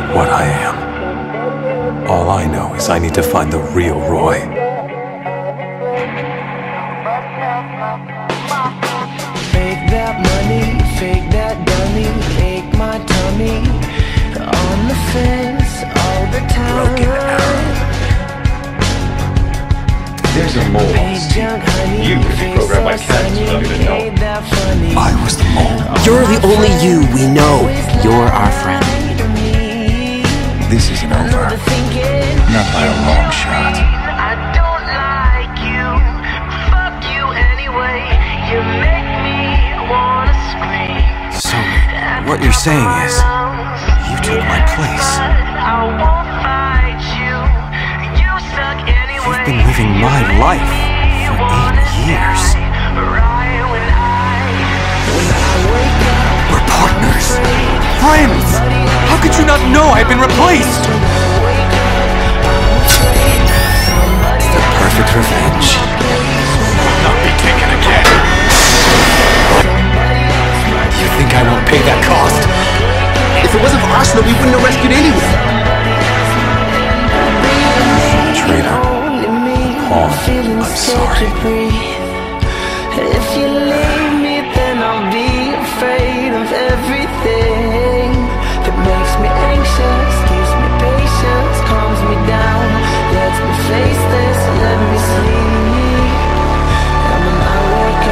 what I am. All I know is I need to find the real Roy. Fake that money, fake that dummy, ache my tummy, on the fence all the time. Broken arrow. There's a mole on the scene. You could be programmed by cats without even knowing. I was the mole. You're the only you we know. You're our friend. This isn't over. Not by a long shot. I don't like you, fuck you anyway. You make me wanna scream. So, what you're saying is, you took my place. I won't fight you. You suck anyway. You've been living my life for 8 years. We're partners, friends. How could you not know I've been replaced? It's the perfect revenge. Not be taken again. You think I won't pay that cost? If it wasn't for Arsenal, we wouldn't have rescued anyone. Traitor. Paul, I'm sorry. If you leave me, then I'll be afraid of everything that makes me anxious, gives me patience, calms me down, lets me face this, let me sleep. And when I wake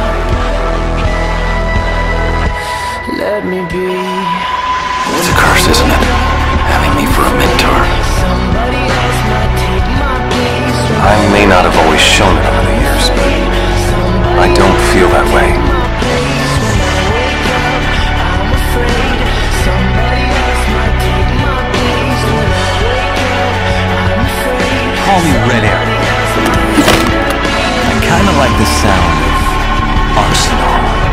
up, let me be. It's a curse, isn't it? Having me for a mentor. Somebody else might take my place. I may not have always shown it over the years, but I don't feel that way. Call me Red Arrow. I kinda like the sound of Arsenal.